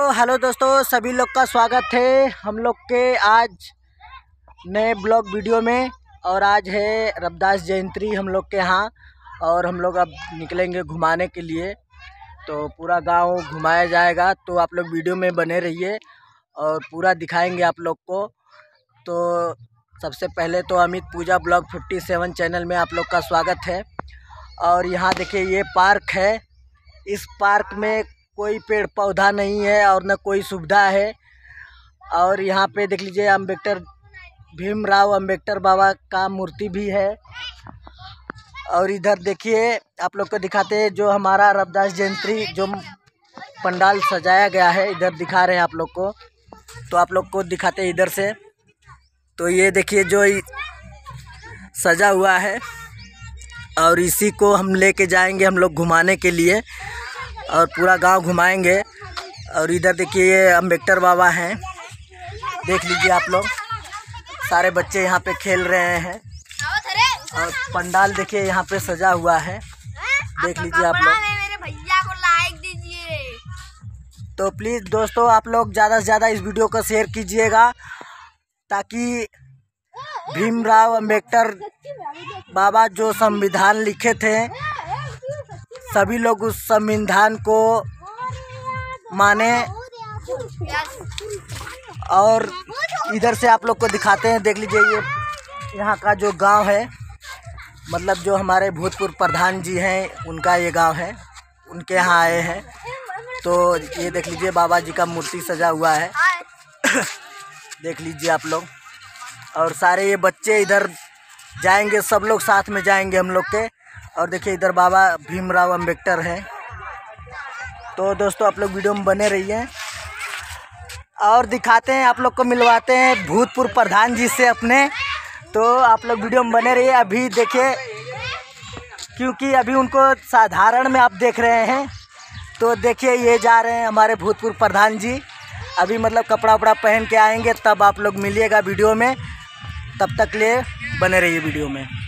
Hello दोस्तों, सभी लोग का स्वागत है हम लोग के आज नए ब्लॉग वीडियो में। और आज है रविदास जयंती हम लोग के यहाँ, और हम लोग अब निकलेंगे घुमाने के लिए। तो पूरा गांव घुमाया जाएगा, तो आप लोग वीडियो में बने रहिए और पूरा दिखाएंगे आप लोग को। तो सबसे पहले तो अमित पूजा ब्लॉग 57 चैनल में आप लोग का स्वागत है। और यहाँ देखिए ये पार्क है। इस पार्क में कोई पेड़ पौधा नहीं है और न कोई सुविधा है। और यहाँ पे देख लीजिए अम्बेडकर भीमराव अम्बेडकर बाबा का मूर्ति भी है। और इधर देखिए आप लोग को दिखाते हैं जो हमारा रविदास जयंती जो पंडाल सजाया गया है, इधर दिखा रहे हैं आप लोग को। तो आप लोग को दिखाते हैं इधर से। तो ये देखिए जो सजा हुआ है, और इसी को हम लेके जाएंगे हम लोग घुमाने के लिए, और पूरा गांव घुमाएंगे। और इधर देखिए ये अम्बेडकर बाबा हैं, देख लीजिए आप लोग। सारे बच्चे यहाँ पे खेल रहे हैं और पंडाल देखिए यहाँ पे सजा हुआ है, देख लीजिए आप लोग। मेरे भैया को लाइक दीजिए। तो प्लीज़ दोस्तों आप लोग ज़्यादा से ज़्यादा इस वीडियो को शेयर कीजिएगा, ताकि भीमराव अम्बेडकर बाबा जो संविधान लिखे थे सभी लोग उस संविधान को माने। और इधर से आप लोग को दिखाते हैं, देख लीजिए ये यहाँ का जो गांव है, मतलब जो हमारे भूतपूर्व प्रधान जी हैं उनका ये गांव है, उनके यहाँ आए हैं। तो ये देख लीजिए बाबा जी का मूर्ति सजा हुआ है देख लीजिए आप लोग। और सारे ये बच्चे इधर जाएंगे, सब लोग साथ में जाएंगे हम लोग के। और देखिए इधर बाबा भीमराव अम्बेडकर हैं। तो दोस्तों आप लोग वीडियो में बने रहिए और दिखाते हैं आप लोग को, मिलवाते हैं भूतपूर्व प्रधान जी से अपने। तो आप लोग वीडियो में बने रहिए। अभी देखिए क्योंकि अभी उनको साधारण में आप देख रहे हैं, तो देखिए ये जा रहे हैं हमारे भूतपूर्व प्रधान जी। अभी मतलब कपड़ा वपड़ा पहन के आएंगे, तब आप लोग मिलिएगा वीडियो में। तब तक लिए बने रहिए वीडियो में।